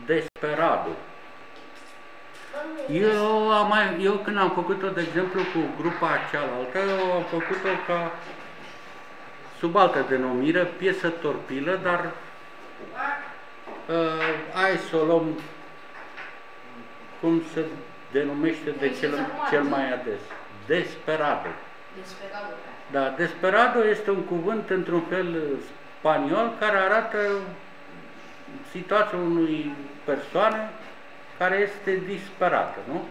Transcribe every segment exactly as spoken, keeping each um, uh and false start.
Desperado. Eu, am mai, eu când am făcut-o, de exemplu, cu grupa cealaltă, eu am făcut-o ca sub altă denumire, piesă torpilă, dar uh, hai să o luăm cum se denumește de cel, cel mai ades. Desperado. Desperado. Da, desperado este un cuvânt într-un fel spaniol care arată situația unui persoane care este disperată, nu?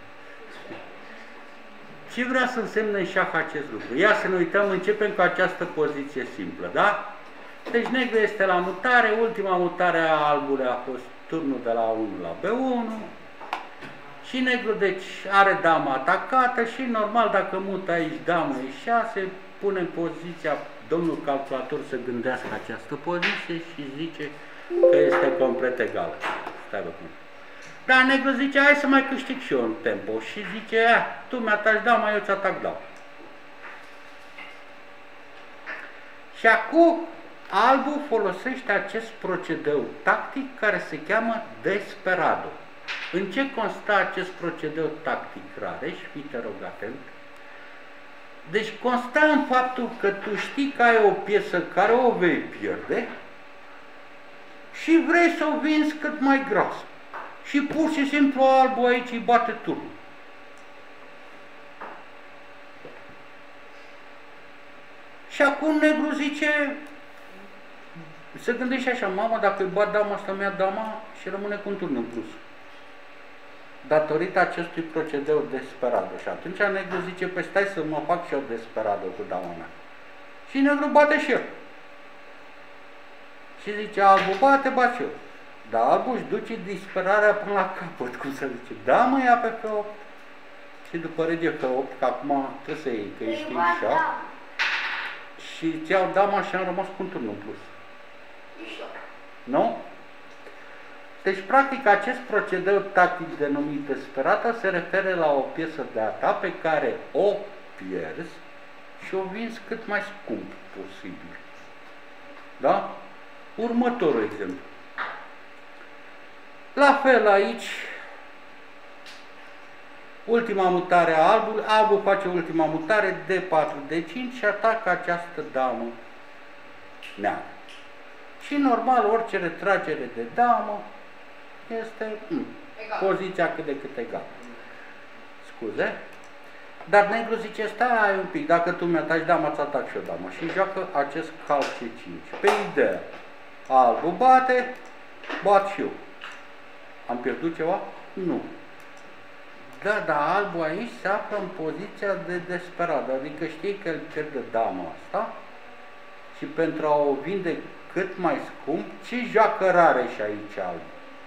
Ce vrea să însemne în șah acest lucru? Ia să ne uităm, începem cu această poziție simplă, da? Deci negru este la mutare, ultima mutare a albului a fost turnul de la unu la B unu și negru deci are dama atacată și normal dacă mută aici damă e șase, pune în poziția, domnul calculator să gândească această poziție și zice că este complet egală. Stai bă, cum. Dar negru zice, hai să mai câștig și eu în tempo și zice, ah, tu mi-ataci dama, eu ți-atac dama. Și acum albul folosește acest procedeu tactic care se cheamă desperado. În ce constă acest procedeu tactic, Rareș? Fii te rog atent. Deci constă în faptul că tu știi că ai o piesă care o vei pierde și vrei să o vinzi cât mai gras. Și pur și simplu albul aici îi bate turnul. Și acum negru zice, se gândește așa, mama, dacă îi bat dama asta, mi-a dama și rămâne cu un turn în plus. Datorită acestui procedeu desperado. Și atunci negru zice, păi stai să mă fac și eu desperado cu dama mea. Și negru bate și el. Și zice, albul bate, bat și eu. Dar albul își duce disperarea până la capăt, cum să zice, damă ia pe F opt. Și după rege F opt, că acum trebuie să iei, că ești așa. Și îți iau dama și am rămas cu un turn în plus. Nu? Deci, practic, acest procedeu tactic denumit desperată se referă la o piesă de a ta pe care o pierzi și o vinzi cât mai scump posibil. Da? Următorul exemplu. La fel aici, ultima mutare a albului, albul face ultima mutare D patru, D cinci și atacă această damă neagră. Și normal, orice retragere de damă este mm, poziția cât de cât egală. Scuze? Dar negru zice, stai un pic, dacă tu mi-ataci dama, îți atac și o damă. Și joacă acest cal C cinci. Pe ideea, albul bate, bat și eu. Am pierdut ceva? Nu. Da, dar albul aici se află în poziția de desperat, adică știi că el pierde dama asta și pentru a o vinde cât mai scump, ce joacă rare și aici albul?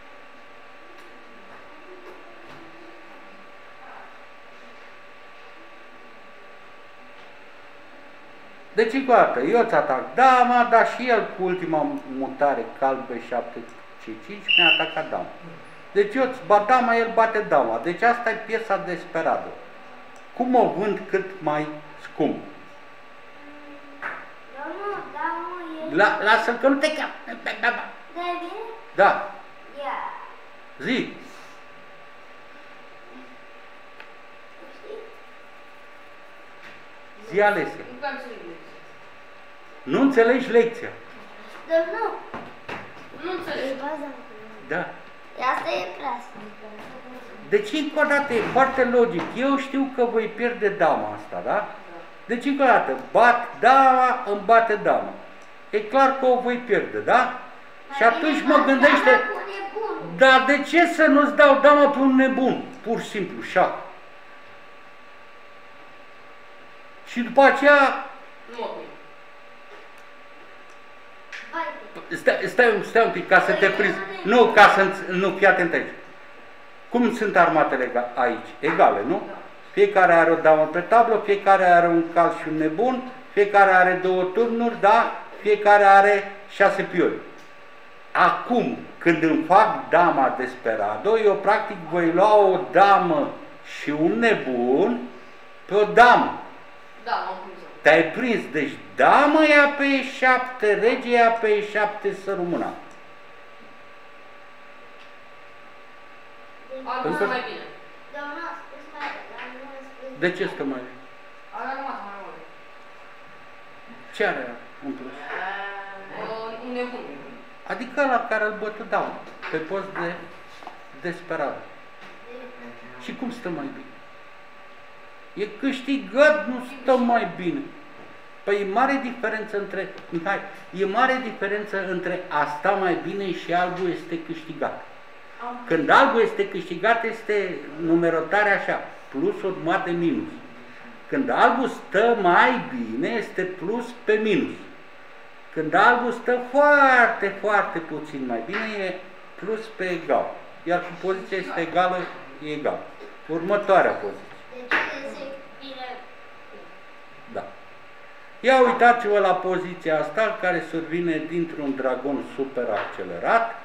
Deci, încă o dată, eu îți atac dama, dar și el cu ultima mutare, cal B șapte C cinci, mi-a atacat dama. Deci eu îți bat dama, el bate dama. Deci asta e piesa desperată. Cum o vând cât mai scump? La, lasă că nu te cheamă. Da. Zi. Zi, Alesia. Nu înțelegi lecția. Dar nu. Nu înțelegi. Da. Asta e prea simplă. Deci, încă o dată, e foarte logic. Eu știu că voi pierde dama asta, da? Deci, încă o dată, bat dama, îmi bate dama. E clar că o voi pierde, da? Și atunci mă gândește, dar de ce să nu-ți dau dama pe un nebun? Pur și simplu, șah. Și după aceea... Stai, stai, stai un pic, ca să te prinzi. Nu, ca să... Nu, fii atent aici. Cum sunt armatele aici? Egale, nu? Fiecare are o damă pe tablă, fiecare are un cal și un nebun, fiecare are două turnuri, da? Fiecare are șase pioni. Acum, când îmi fac dama desperado, eu practic voi lua o damă și un nebun pe o damă. Da, am prins. Te-ai prins. Deci damă ia pe E șapte, rege ia pe E șapte, să rămână. Albul Încă? stă mai bine. Domnul a spus mai bine, nu a spus. De ce stă mai bine? Ala rămas mai mult. Ce are în plus? Un nebun. Adică la care îl bătu down, pe post de desperat. Și cum stă mai bine? E câștigat, nu stă mai bine. Păi e mare diferență între, Mihai, e mare diferență între a sta mai bine și albul este câștigat. Când albul este câștigat, este numerotarea așa, plus urmat de minus. Când albul stă mai bine, este plus pe minus. Când albul stă foarte, foarte puțin mai bine, e plus pe egal. Iar cu poziția este egală, e egal. Următoarea poziție. Deci se bine. Da. Ia uitați-vă la poziția asta, care survine dintr-un dragon super accelerat.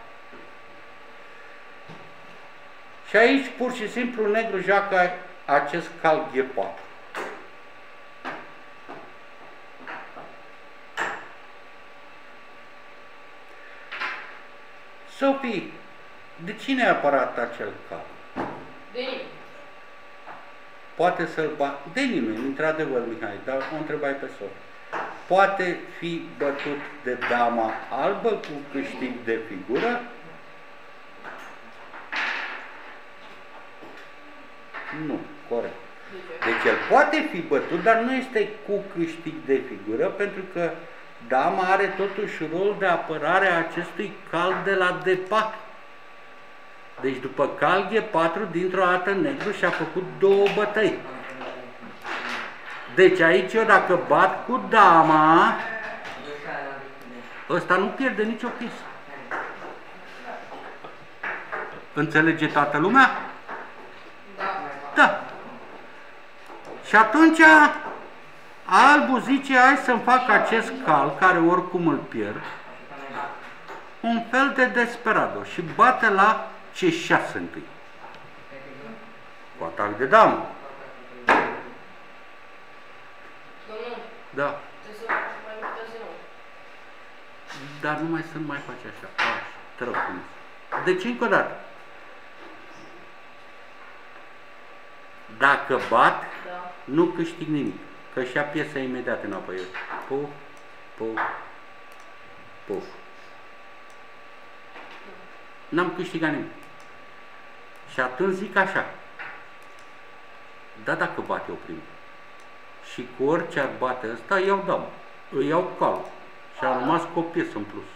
Și aici, pur și simplu, negru joacă acest cal G patru. Sofie, de cine a apărat acel cal? De nimeni. Poate să-l bată, de nimeni, într-adevăr, Mihai, dar o întrebai pe Sofie. Poate fi bătut de dama albă cu câștig de figură? Nu, corect. Deci el poate fi bătut, dar nu este cu câștig de figură, pentru că dama are totuși rol de apărare a acestui cal de la D patru. Deci după cal G patru, dintr-o dată negru și-a făcut două bătăi. Deci aici eu dacă bat cu dama, ăsta nu pierde nicio piesă. Înțelege toată lumea? Da. Da. Și atunci albul zice, hai să-mi fac acest cal, care oricum îl pierd, un fel de desperado și bate la C șase întâi. Cu atac de damă. Domnul, Da. trebuie să mai putea să nu. Dar nu mai sunt mai face așa. Așa, te rog frumos. Deci încă o dată. Dacă bat, Da. nu câștig nimic. Că și-a piesa imediat înapoi. Puf, puf, puf. N-am câștigat nimic. Și atunci zic așa. Da, dacă bate eu primul. Și cu orice ar bate ăsta, iau dam. Îi iau cal. Și a rămas cu o piesă în plus.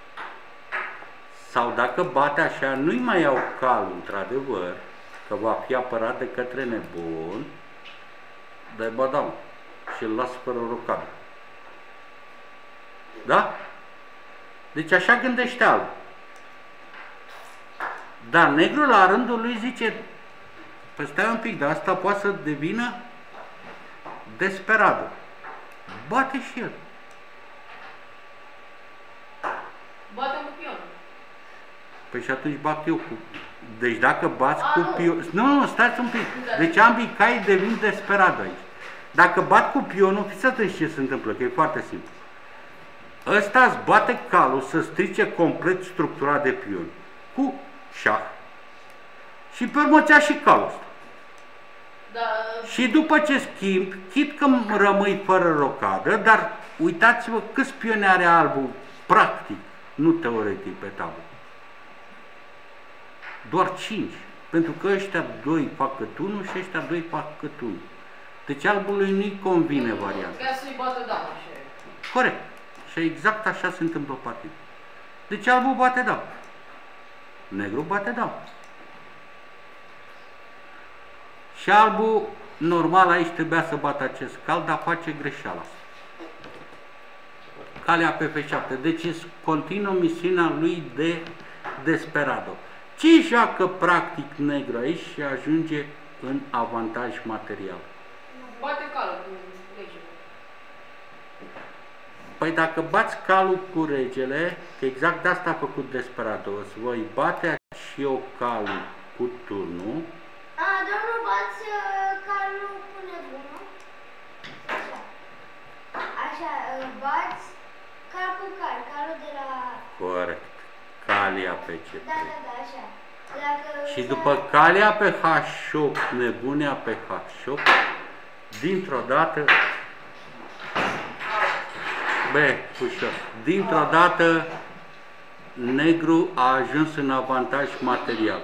Sau dacă bate așa, nu-i mai iau calul, într-adevăr, că va fi apărat de către nebun, dar ba dam. Și îl las fără rocadă. Da? Deci așa gândește alb. Dar negru la rândul lui zice, păi stai un pic, dar asta poate să devină desperado. Bate și el. Bate cu pionul. Păi și atunci bat eu cu... Deci dacă bați A, cu nu. pionul... Nu, nu, stați un pic. Deci ambii cai devin desperado aici. Dacă bat cu pionul, fiți atenți ce se întâmplă, că e foarte simplu. Ăsta îți bate calul să strice complet structura de pion. Cu șah. Și pe urmă ți-a și calul ăsta. Da. Și după ce schimb, chit că rămâi fără rocadă, dar uitați-vă câți pioni are albul, practic, nu teoretic pe tablă. Doar cinci. Pentru că ăștia doi fac cât unul și ăștia doi fac cât unul. Deci albului nu-i convine varianta. Ca să-i bată dama, așa e. Corect. Și exact așa se întâmplă partid. Deci albul bate dam. Negru bate dam. Și albul, normal, aici trebuia să bată acest cal, dar face greșeala asta. Calea pe F șapte. Deci continuă misiunea lui de desperado. Ce joacă practic negru aici și ajunge în avantaj material? Bate calul cu regele. Păi dacă bați calul cu regele, că exact de asta a făcut desperado, îți voi bate și eu calul cu turnul. A, domnul, bați uh, calul cu nebunul. Așa. Așa, uh, bați cal cu cal, calul de la... Corect. Calia pe C Da, da, da, așa. Dacă Și după calea pe H opt, nebunia pe H opt, dintr-o dată, bă, ușor, dintr-o dată, negru a ajuns în avantaj material.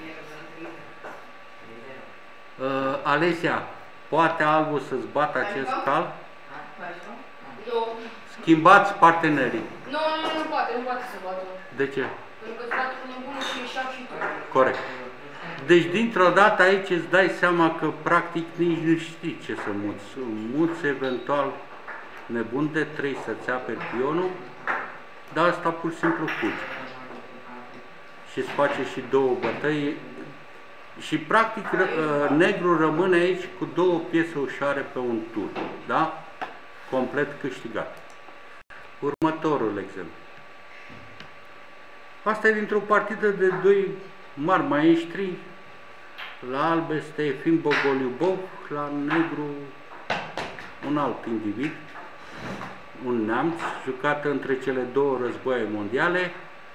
Uh, Alesia, poate albul să-ți bată acest cal? Eu... Schimbați partenerii. Nu, nu, nu, nu poate, nu poate să bată. De ce? Pentru că statul nebunul și e șah și tu. Corect. Deci, dintr-o dată aici îți dai seama că practic nici nu știi ce să muți. Muți eventual nebun de trei să-ți aperi pionul, dar asta pur și simplu fugi. Și îți face și două bătăi. Și practic negru rămâne aici cu două piese ușoare pe un tur. Da? Complet câștigat. Următorul exemplu. Asta e dintr-o partidă de doi mari maestri. La alb este Efim Bogoliubov, la negru un alt individ, un neamț, jucat între cele două războaie mondiale.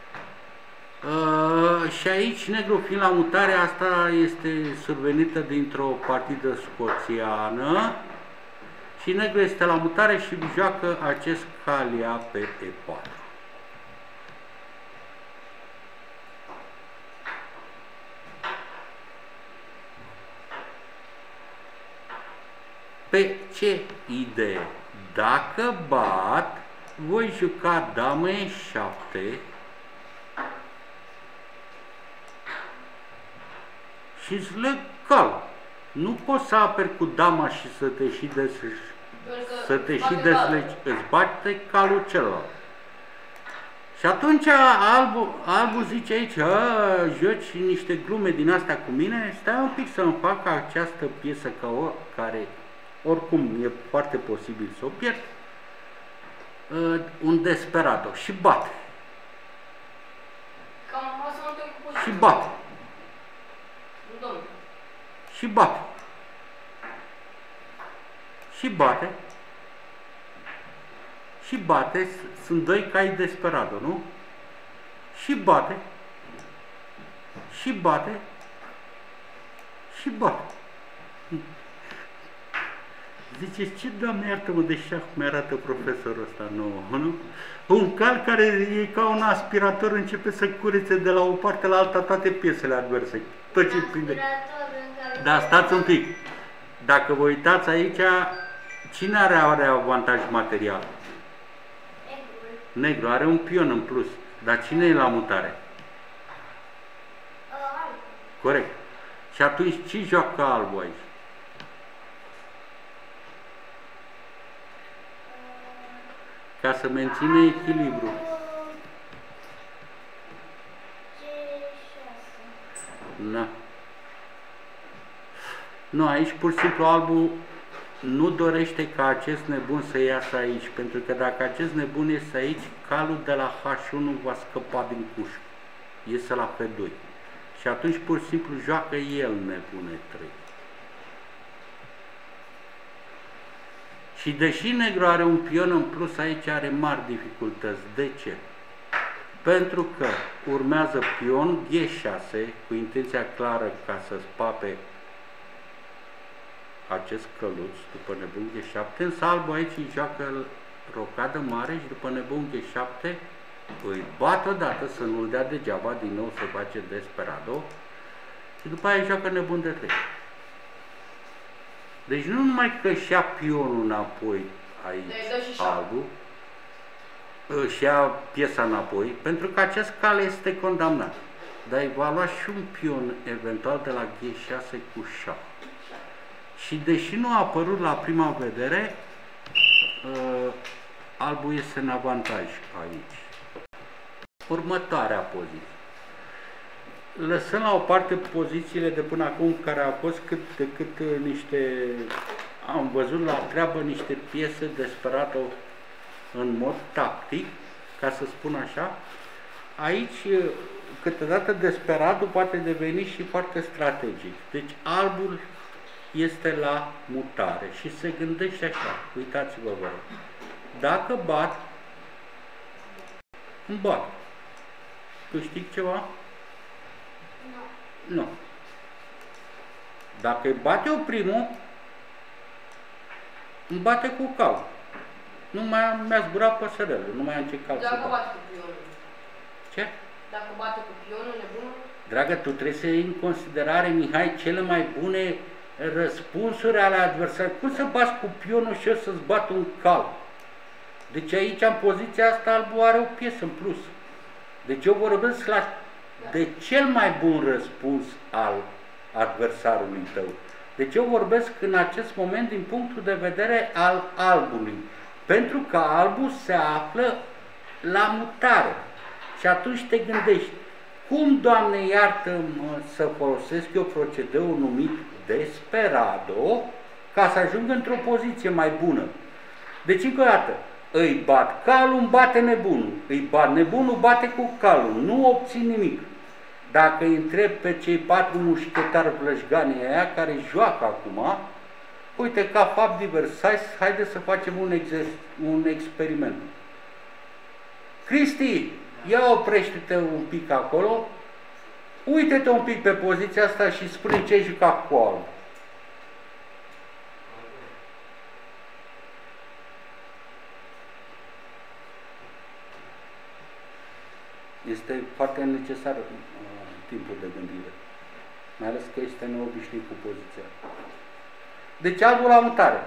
Uh, și aici, negru fiind la mutare, asta este survenită dintr-o partidă scoțiană. Și negru este la mutare și joacă acest calia pe E patru. Pe ce idee? Dacă bat, voi juca damă E șapte și îți leg cal. Nu poți să aperi cu dama și să te și deslegi. Să te și deslegi. Îți bate calul celălalt. Și atunci albul, albul zice aici, a, joci niște glume din astea cu mine, stai un pic să-mi fac această piesă ca o, care oricum e foarte posibil să o pierd, uh, un desperado și bate. Cam asemănător cu poziția. Și bate. Domnule. Și bate. Și bate. Și bate. Sunt doi cai desperado, nu? Și bate. Și bate. Și bate. Ziceți, ce Doamne iartă-mă de șah mi-arată profesorul ăsta nouă, nu? Un cal care e ca un aspirator, începe să curețe de la o parte la alta toate piesele adverse. Tot ce prinde. Dar stați un pic. Dacă vă uitați aici, cine are, are avantaj material? Negru. Are un pion în plus. Dar cine e la mutare? Corect. Și atunci ce joacă albul aici? Ca să menține echilibru. Na. Nu, aici pur și simplu albul nu dorește ca acest nebun să iasă aici, pentru că dacă acest nebun iese aici, calul de la H unu va scăpa din cușcă. Iese la F doi. Și atunci pur și simplu joacă el nebun E trei. Și deși negru are un pion în plus, aici are mari dificultăți. De ce? Pentru că urmează pion G șase cu intenția clară ca să spape acest căluț după nebun G șapte, însă albul aici îi joacă rocadă mare și după nebun G șapte îi bat odată să nu-l dea degeaba, din nou se face desperado și după aia îi joacă nebun de trei. Deci nu numai că își ia pionul înapoi aici, albul, își ia piesa înapoi, pentru că acest cal este condamnat. Dar îi va lua și un pion eventual de la G șase cu șah. Și deși nu a apărut la prima vedere, uh, albul este în avantaj aici. Următoarea poziție. Lăsăm la o parte pozițiile de până acum care au fost cât de cât niște, am văzut la treabă niște piese desperate în mod tactic, ca să spun așa. Aici câteodată desperatul poate deveni și foarte strategic. Deci albul este la mutare și se gândește așa, uitați-vă vă rog. Dacă bat, îmi bat. Câștig ceva? Nu. Nu. Dacă îi bate o primul, îmi bate cu cal. Nu mai am, mi-a zburat păsărelul, nu mai am ce cal să Dacă bat. bate cu pionul. Ce? Dacă bate cu pionul, nebunul. Dragă, tu trebuie să iei în considerare, Mihai, cele mai bune răspunsuri ale adversarului. Cum să bați cu pionul și eu să-ți bat un cal? Deci aici, în poziția asta, albul are o piesă în plus. Deci eu vorbesc la, de cel mai bun răspuns al adversarului tău. Deci eu vorbesc în acest moment din punctul de vedere al albului. Pentru că albul se află la mutare. Și atunci te gândești, cum, Doamne, iartă-mă, să folosesc eu procedeul numit desperado ca să ajung într-o poziție mai bună. Deci, încă o dată, îi bat calul, îmi bate nebunul. Îi bat nebunul, bate cu calul. Nu obțin nimic. Dacă îi întreb pe cei patru mușchetari vlășganii aia care joacă acum, uite, ca fapt divers, hai, haide să facem un, exer, un experiment. Cristi, ia oprește-te un pic acolo, uite-te un pic pe poziția asta și spune ce ai jucat cu alb. Este foarte necesar uh, timpul de gândire, mai ales că este neobișnuit cu poziția. Deci albul la mutare.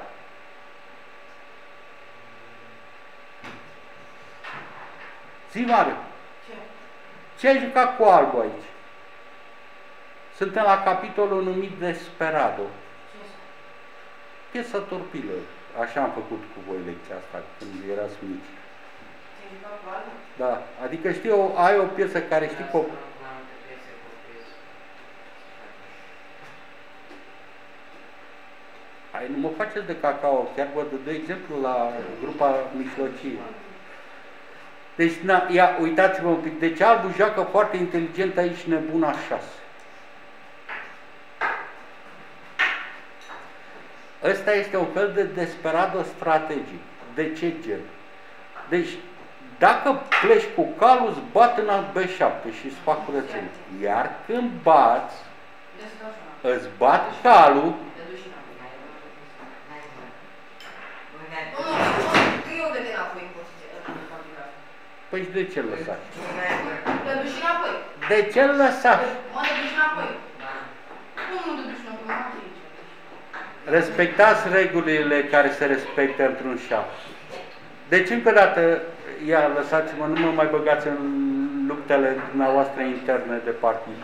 Zi, Mariu, Ce? ce ai jucat cu albul aici? Suntem la capitolul numit Desperado. Ce este? Piesa torpilă. Așa am făcut cu voi lecția asta când erați mici. Ți-ai jucat cu albul? Da, adică știi, o, ai o piesă care știi că... Hai, nu mă faceți de cacao, chiar vă dau exemplu la grupa mijlocie. Deci, na, ia, uitați-vă un pic, deci albul joacă foarte inteligent aici, nebuna șase. Ăsta este un fel de desperado strategic. De ce gen? Deci, dacă pleci cu calul, îți bat în B șapte și îți fac curățenie. Iar când bați, îți bat calul. Eu de înapoi în poziție. Păi și de ce-l lăsați? Te duci înapoi. De ce-l lăsați? Mă, te duci înapoi. Cum nu te duci înapoi? Mă, aici. Respectați regulile care se respectă într-un șah. Deci, încă o dată, ia, lăsați-mă, nu mă mai băgați în luptele dumneavoastră interne de partid.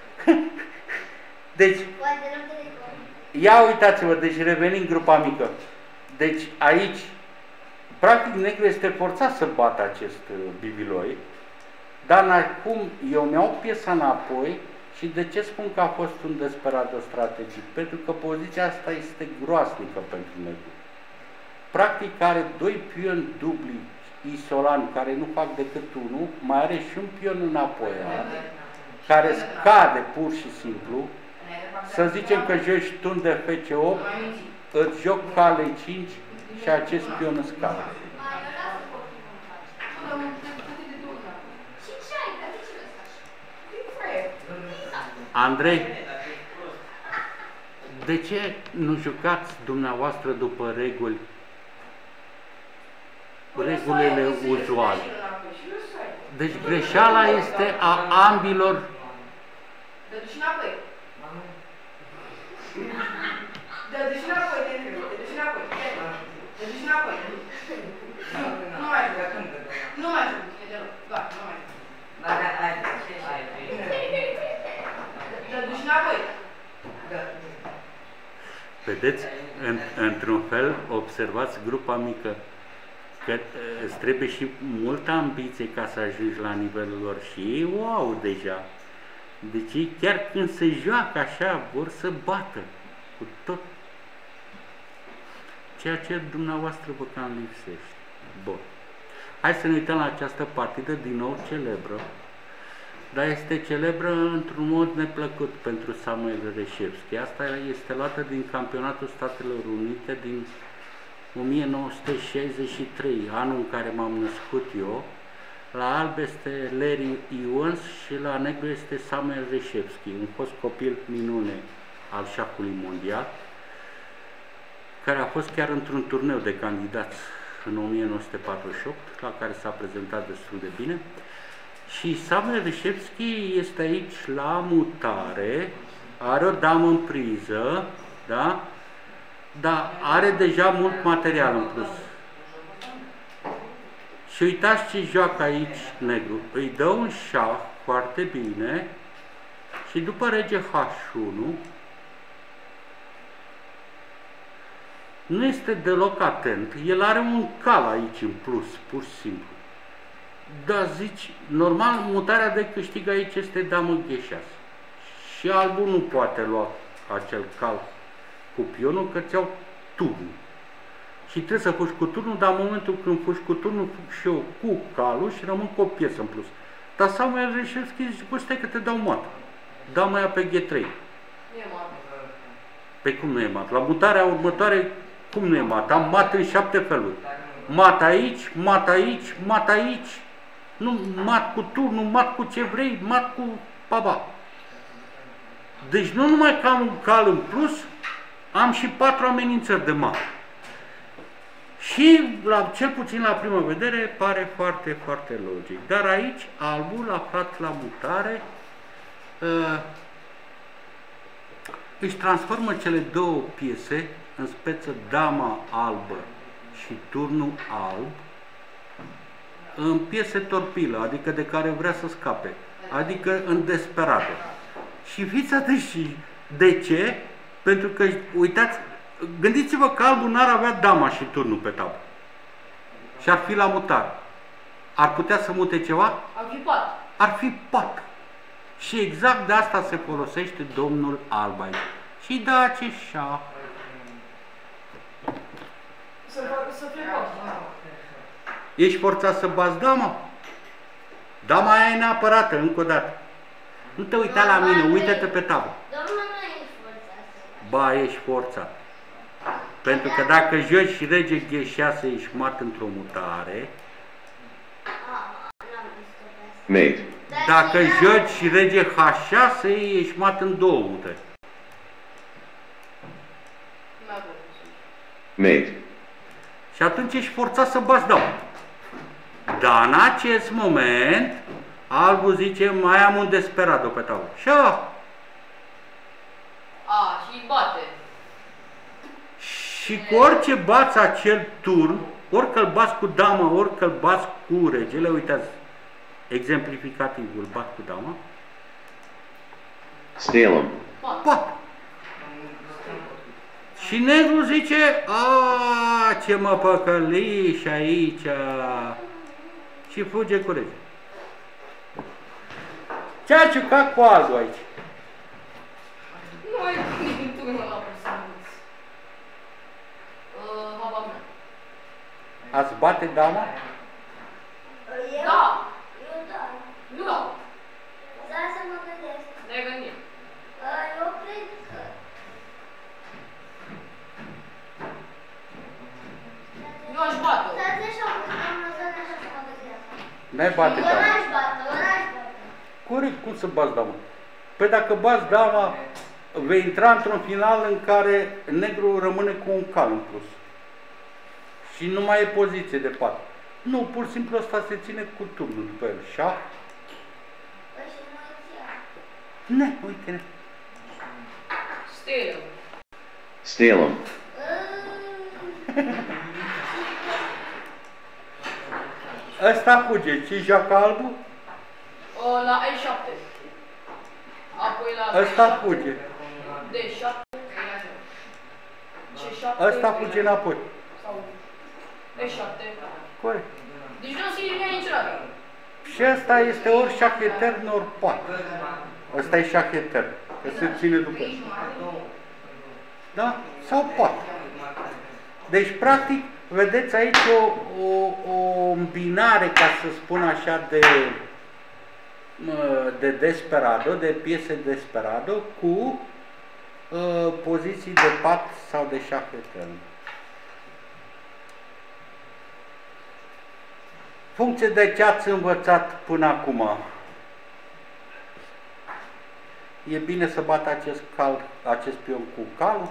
Deci, ia uitați-vă, deci revenim grupa mică. Deci, aici, practic, negru este forțat să bată acest bibiloi, dar acum eu mi-au piesa înapoi și de ce spun că a fost un desperado strategic? Pentru că poziția asta este groasnică pentru negru. Practic are doi pioni dubli isolani care nu fac decât unul, mai are și un pion înapoi, care scade pur și simplu. Să zicem că joci tun de F C opt, îți joc cale cinci și acest pion îți scade. Andrei, de ce nu jucați dumneavoastră după reguli, regulile uzuale? Deci greșeala este a ambilor. Te duci înapoi. Te duci înapoi, te duci înapoi. Te duci înapoi. Nu mai jucat. Nu mai jucat. E deloc. Gata, nu mai jucat. Te duci înapoi. Vedeți, în, într-un fel, observați grupa mică, că îți trebuie și multă ambiție ca să ajungi la nivelul lor și ei o au deja. Deci ei chiar când se joacă așa, vor să bată cu tot ceea ce dumneavoastră vă cam lipsește. Bun. Hai să ne uităm la această partidă, din nou celebră, dar este celebră într-un mod neplăcut pentru Samuel Reșevski. Asta este luată din Campionatul Statelor Unite din o mie nouă sute șaizeci și trei, anul în care m-am născut eu, la alb este Larry Ewans și la negru este Samuel Reshevsky, un fost copil minune al șahului mondial, care a fost chiar într-un turneu de candidați în o mie nouă sute patruzeci și opt, la care s-a prezentat destul de bine. Și Samuel Reshevsky este aici la mutare, are o damă în priză, da? Dar are deja mult material în plus. Și uitați ce joacă aici negru. Îi dă un șah foarte bine și după rege H unu nu este deloc atent. El are un cal aici în plus, pur și simplu. Dar zici, normal, mutarea de câștig aici este damă G șase. Și albul nu poate lua acel cal cu pionul, că ți-au turnul. Și trebuie să fugi cu turnul, dar în momentul când fugi cu turnul, fug și eu cu calul și rămân cu o piesă în plus. Dar Samuel Reshevsky zice, bă, stai că te dau mat. Dau aia pe G trei. E mat. Pe cum nu e mat? La mutarea următoare, cum nu e mat? Am mat în șapte feluri. Mat aici, mat aici, mat aici. Nu, mat cu turnul, mat cu ce vrei, mat cu paba. Deci nu numai că am un cal în plus, am și patru amenințări de mat. Și, la, cel puțin la prima vedere, pare foarte, foarte logic. Dar aici, albul, aflat la mutare, uh, își transformă cele două piese în speță dama albă și turnul alb în piese torpilă, adică de care vrea să scape, adică în desperată. Și fiți atenți, de ce? Pentru că, uitați, gândiți-vă că albul n-ar avea dama și turnul pe tablă. Și ar fi la mutare. Ar putea să mute ceva? Ar fi pat. Ar fi pat. Și exact de asta se folosește domnul alb aici. Și da, ce șah. Să, să fie pat. Ești forțat să bați dama? Dama aia e neapărată, încă o dată. Nu te uita la mine, uită-te pe tablă. Domnul, nu ești forțat. Ba, ești forțat. Pentru că dacă joci rege G șase, ești mat într-o mutare. Mate. Dacă joci rege H șase, ești mat în două mutări. Mate. Și atunci ești forțat să bați dama. Dar în acest moment, albul zice, mai am un desperado pe tablă. Și-a! A, și bate. Și cu orice bați acel turn, orică îl bați cu dama, orică îl bați cu regele, uitați, exemplificativul, bat cu dama, Stalem. pat. Și negru zice, a, ce mă păcăliși aici, și fuge cu rege. Ce a ciucat cu albul aici? Nu ai gândit turnul la persoanăți. Haba mea. Ați bate dama? Eu? Da. Eu da. Nu dau. Stai să mă gândesc. Ne gândim. Eu cred că... Eu aș bate-o. Stați așa, domnul, stați așa să mă gândesc. N-ai bate Eu dama. n-aș bate, eu n-aș bate. Corect, cum să bați dama? Păi dacă bați dama, vei intra într-un final în care negru rămâne cu un cal în plus. Și nu mai e poziție de pat. Nu, pur și simplu ăsta se ține cu turnul după el. Șah? Păi și nu îți ia. Ne, uite-ne. Stelă. Stalem. Ăsta fuge. Ce joacă albul? La E șapte. Apoi la Ăsta D șapte. fuge. D șapte. C șapte. Ăsta fuge înapoi. Sau E șapte. Corect. Deci nu se elimina niciodată. Și ăsta este ori șah etern, ori pat. Ăsta e șah etern, că se ține după el. Da? Sau pat. Deci, practic, vedeți aici o, o, o îmbinare, ca să spun așa, de, de desperado, de piese desperado, cu uh, poziții de pat sau de șah etern. Funcție de ce ați învățat până acum. E bine să bat acest, cal, acest pion cu calul?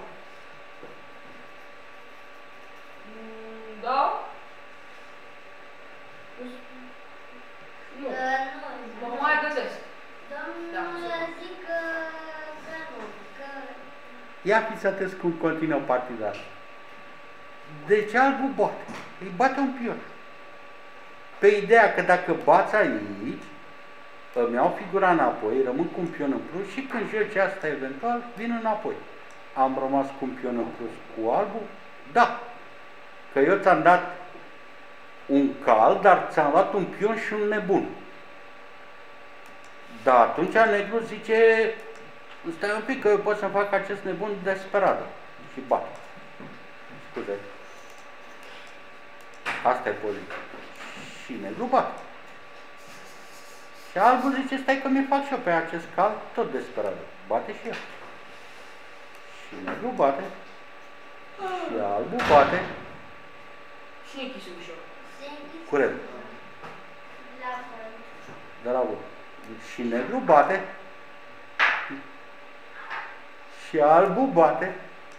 Da? Nu. Mă mai găsesc. Domnul zic că, că nu, că... Ia fiți atenți cum continuă partida asta. Deci albul bate. Îi bate un pion. Pe ideea că dacă bați aici, îmi iau figura înapoi, rămân cu un pion în plus și când joci asta eventual, vin înapoi. Am rămas cu un pion în plus cu albul? Da. Că eu ți-am dat un cal, dar ți-am luat un pion și un nebun. Da, atunci negru zice, stai un pic că eu pot să fac acest nebun desperat. Și bate. Scuze. Asta e poziția. Și negru bate. Și albul zice, stai că mi fac și eu pe acest cal, tot desperat. Bate și el. Și negru bate. Și albul bate. Și închisul ușor. Curent. La fel. De la urmă. Și negru bate. Și albul bate.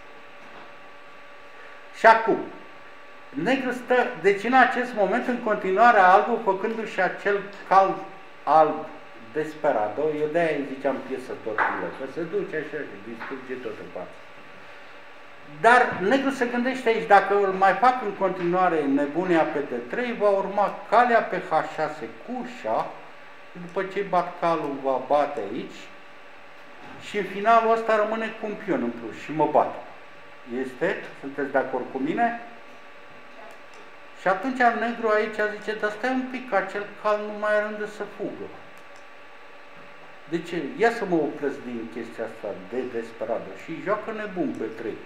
Și acum, negru stă, deci în acest moment, în continuare, albul făcându-și acel cal alb desperado, eu de-aia îi ziceam piesă tortilă, că se duce așa și distruge tot în față. Dar negru se gândește aici, dacă îl mai fac în continuare nebunia pe D trei, va urma calea pe H șase cu șah, după ce bat calul va bate aici și în finalul ăsta rămâne cu un pion în plus și mă bate. Este? Sunteți de acord cu mine? Și atunci negru aici zice, dar stai un pic, acel cal nu mai are unde să fugă. De ce? Ia să mă opresc din chestia asta de desperadă și joacă nebun pe trei.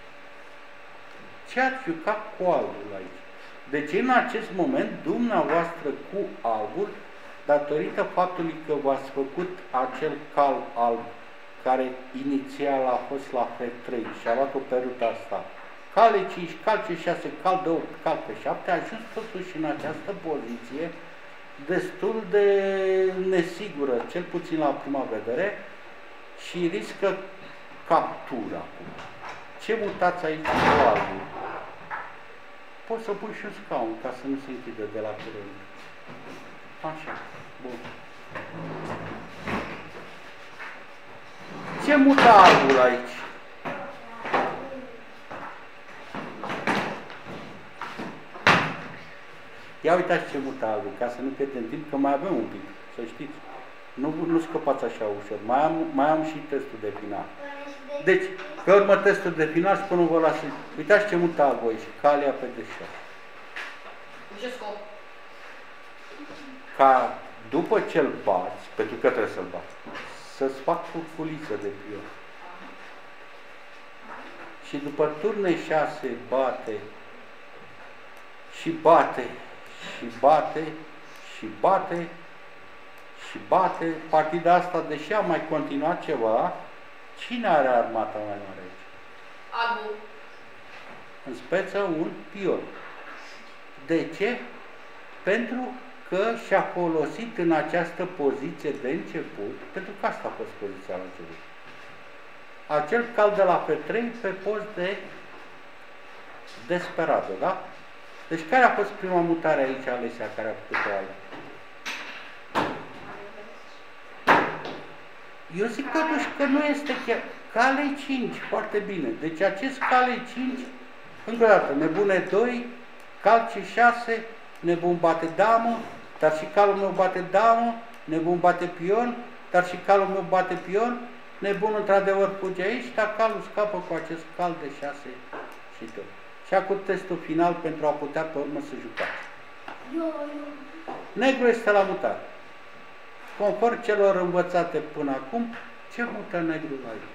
Ce ați jucat cu albul aici? Deci în acest moment, dumneavoastră cu albul, datorită faptului că v-ați făcut acel cal alb, care inițial a fost la F trei și a luat-o pe ruta asta, cal E cinci, cal C șase, cal D opt, cal P șapte, a ajuns totuși în această poziție destul de nesigură, cel puțin la prima vedere, și riscă captura. Ce mutați aici cu albul? Poți să pui și un scaun ca să nu se închidă de la curent. Așa, bun. Ce mută albul aici? Ia uitați ce mută albul, ca să nu pierdem timp, că mai avem un pic, să știți. Nu, nu scăpați așa ușor, mai am, mai am și testul de final. Deci, pe urmă testul de final și până vă las. Uitați ce mută albul aici, calea pe D șase. Cu ce scop? Ca după ce-l bați, pentru că trebuie să-l bați, să-ți fac furculiță de pion. Și după turn E șase bate și bate și bate și bate și bate. Partida asta, deși a mai continuat ceva, cine are armata mai mare aici? Albul. În speță un pion. De ce? Pentru că și-a folosit în această poziție de început, pentru că asta a fost poziția la început, acel cal de la F trei pe post de desperado, da? Deci care a fost prima mutare aici, Alesia, care a făcut-o alea? Eu zic totuși că nu este chiar... Cal E cinci, foarte bine. Deci acest cal E cinci, încă o dată, nebune doi, cal C șase, nebun bate damă, dar și calul meu bate damă, nebun bate pion, dar și calul meu bate pion, nebun într-adevăr fuge aici, dar calul scapă cu acest cal de șase și tot. Și acum testul final pentru a putea pe urmă să jucați. Negru este la mutare. Conform celor învățate până acum, ce mută negru aici?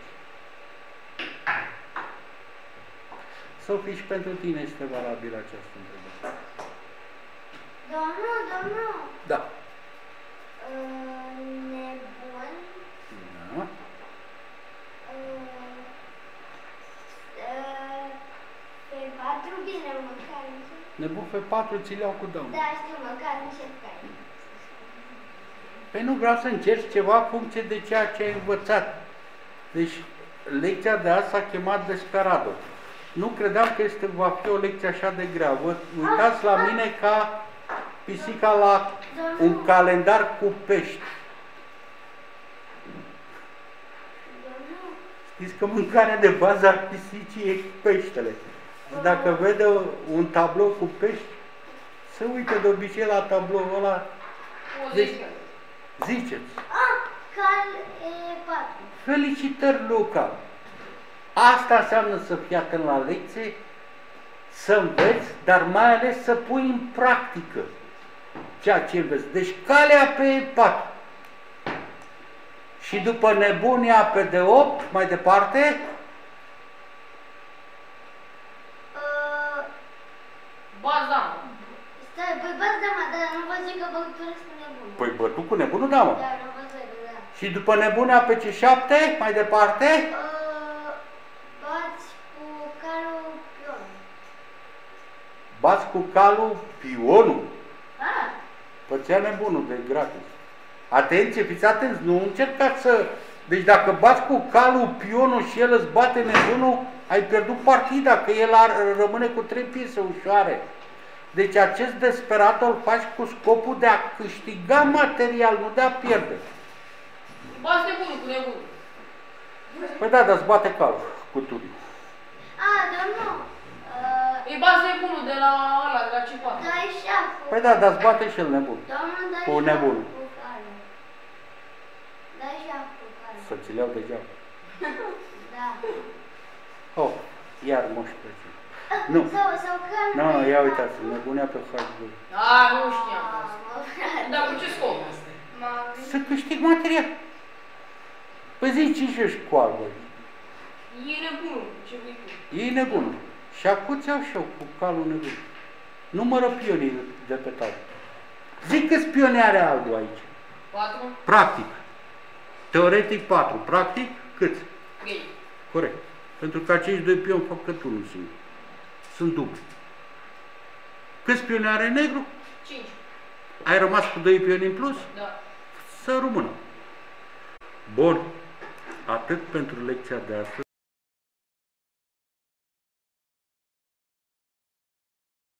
Sofie, și pentru tine este valabil această întrebare. Domnul, domnul. Da. Uh, nebun. Da. Uh, uh, pe patru bine mâncare. Nebufe patru ți le iau cu daună. Da, știu, măcar încet care. Păi nu vreau să încerci ceva în funcție de ceea ce ai învățat. Deci, lecția de azi s-a chemat Desperado. Nu credeam că este, va fi o lecție așa de grea. Vă uitați la mine ca pisica la un calendar cu pești. Știți că mâncarea de bază a pisicii e peștele. Dacă vede un tablou cu pești, se uită de obicei la tabloul ăla. Deci, ziceți. Ah, cal e patru. Felicitări, Luca! Asta înseamnă să fii atent la lecție, să înveți, dar mai ales să pui în practică ceea ce înveți. Deci calea pe patru. Și după nebunia pe de opt, mai departe, Uh, Baza. Stai, păi bați da, mă, dar nu vă zic că băutură cu nebunul. păi bătu cu nebunul, da, mă. Da, nu vă zic, da. Și după nebunia pe ce șapte, mai departe, Uh, bați cu calul pion. bați cu calul pionul. Ah, Pățea nebunul de gratis. Atenție, fiți atenți, nu încercați să... Deci dacă bați cu calul pionul și el îți bate nebunul, ai pierdut partida, că el ar, rămâne cu trei piese ușoare. Deci acest Desperado îl faci cu scopul de a câștiga material, nu de a pierde. Bați nebunul cu nebunul. Păi da, dar îți bate calul cu turiu. ah, domnul. Uh, Îi bați nebunul de la ăla, de la ce patru. dai șaful. Păi da, dar îți bate și el nebun. Domnul, dai Cu șaful nebunul. cu calul. Dai șaful cu calul. Să ți le iau degeaba. Da. Oh, iar moș plăcit. Nu. Sau, sau calul. Nu, pe ia patru. uitați, nebunia pe H doi. A, nu știam. Ah, mă, frate. Dar cu ce scop? M-am Să câștig material. Păi zi ce și școală, băi. E nebunul, ce vrei tu. E nebun. Și acum ți-au și eu cu calul nebun. Numără pionii de pe tavă. Zic câți pioni are albul aici. Patru? Practic. Teoretic patru. Practic câți? Trei. Corect. Pentru că acești doi pioni fac cât unul singur. Sunt dubli. Câți pioni are negru? Cinci. Ai rămas cu doi pioni în plus? Da. Să rămână. Bun. Atât pentru lecția de astăzi.